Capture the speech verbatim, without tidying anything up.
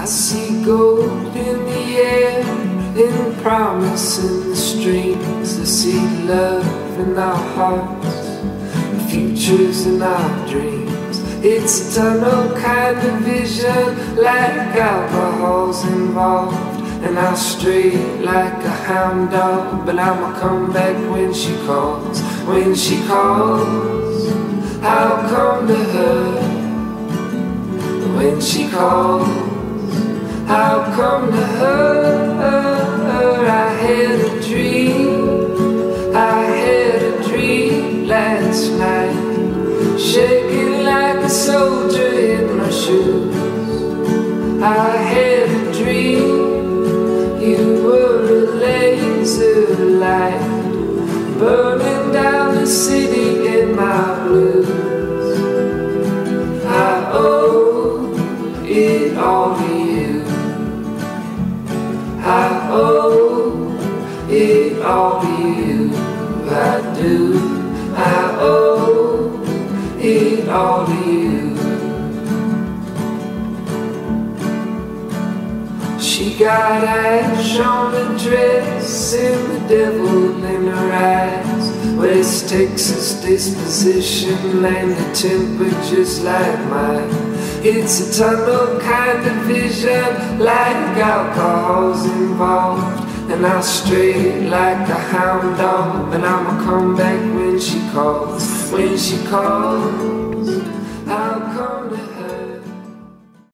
see gold in the air, in the promise in the streams. I see love in our hearts, the futures in our dreams. It's a tunnel kind of vision, like alcohol's involved. And I'll stray like a hound dog, but I'ma come back when she calls. When she calls, I'll come to her. When she calls, I'll come to her. I had a dream, I had a dream last night, shaking like a soldier in my shoes. I had a dream, you were a laser light, burning down the city in my blues. I owe it all to you. I owe it all to you. I do. I owe it all to you. She got ash on her dress and the devil in her eyes. West Texas disposition and the temper just like mine. It's a tunnel kind of vision, like alcohol's involved. And I'll stray like a hound dog, but I'ma come back when she calls. When she calls,